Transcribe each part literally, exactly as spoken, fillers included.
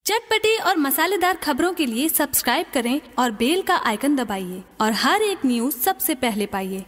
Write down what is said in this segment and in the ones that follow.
चटपटी और मसालेदार खबरों के लिए सब्सक्राइब करें और बेल का आइकन दबाइए और हर एक न्यूज़ सबसे पहले पाइए।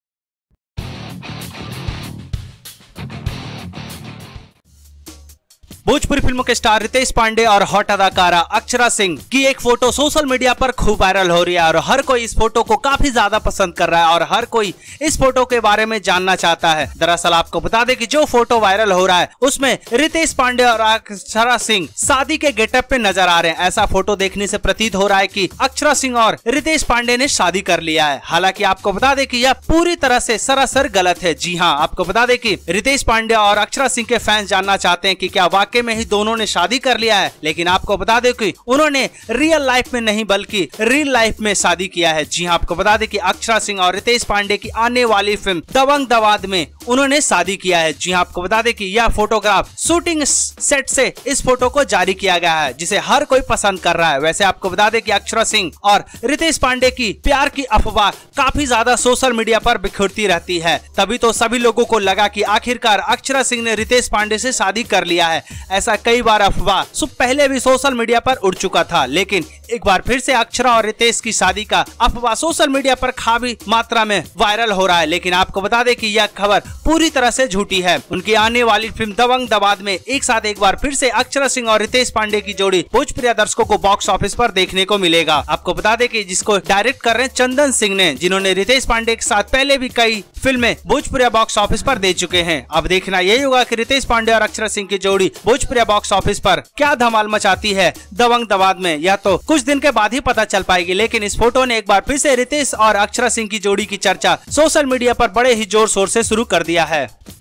भोजपुरी फिल्मों के स्टार रितेश पांडे और हॉट अदाकारा अक्षरा सिंह की एक फोटो सोशल मीडिया पर खूब वायरल हो रही है और हर कोई इस फोटो को काफी ज्यादा पसंद कर रहा है और हर कोई इस फोटो के बारे में जानना चाहता है। दरअसल आपको बता दें कि जो फोटो वायरल हो रहा है उसमें रितेश पांडे और अक्षरा सिंह शादी के गेटअप पे नजर आ रहे हैं। ऐसा फोटो देखने से प्रतीत हो रहा है कि अक्षरा सिंह और रितेश पांडे ने शादी कर लिया है। हालांकि आपको बता दें कि यह पूरी तरह से सरासर गलत है। जी हाँ, आपको बता दें कि रितेश पांडे और अक्षरा सिंह के फैंस जानना चाहते हैं कि क्या वाकई में ही दोनों ने शादी कर लिया है, लेकिन आपको बता दें कि उन्होंने रियल लाइफ में नहीं बल्कि रियल लाइफ में शादी किया है। जी हां, आपको बता दें कि अक्षरा सिंह और रितेश पांडे की आने वाली फिल्म दबंग दवाद में उन्होंने शादी किया है। जी हां, आपको बता दें कि यह फोटोग्राफ शूटिंग सेट से इस फोटो को जारी किया गया है जिसे हर कोई पसंद कर रहा है। वैसे आपको बता दें कि अक्षरा सिंह और रितेश पांडे की प्यार की अफवाह काफी ज्यादा सोशल मीडिया पर बिखरती रहती है, तभी तो सभी लोगों को लगा कि आखिरकार अक्षरा सिंह ने रितेश पांडे से शादी कर लिया है। ऐसा कई बार अफवाह सुबह पहले भी सोशल मीडिया पर उड़ चुका था, लेकिन एक बार फिर से अक्षरा और रितेश की शादी का अफवाह सोशल मीडिया पर काफी मात्रा में वायरल हो रहा है। लेकिन आपको बता दें कि यह खबर पूरी तरह से झूठी है। उनकी आने वाली फिल्म दबंग दवाद में एक साथ एक बार फिर से अक्षरा सिंह और रितेश पांडे की जोड़ी भोजपुरी दर्शकों को बॉक्स ऑफिस पर देखने को मिलेगा। आपको बता दें कि जिसको डायरेक्ट कर रहे हैं चंदन सिंह ने, जिन्होंने रितेश पांडे के साथ पहले भी कई फिल्में भोजपुरी बॉक्स ऑफिस पर दे चुके हैं। अब देखना यही होगा कि रितेश पांडे और अक्षरा सिंह की जोड़ी भोजपुरी बॉक्स ऑफिस पर क्या धमाल मचाती है दबंग दवाद में, यह तो कुछ दिन के बाद ही पता चल पाएगी। लेकिन इस फोटो ने एक बार फिर से रितेश और अक्षरा सिंह की जोड़ी की चर्चा सोशल मीडिया पर बड़े ही जोर शोर से शुरू कर दिया है।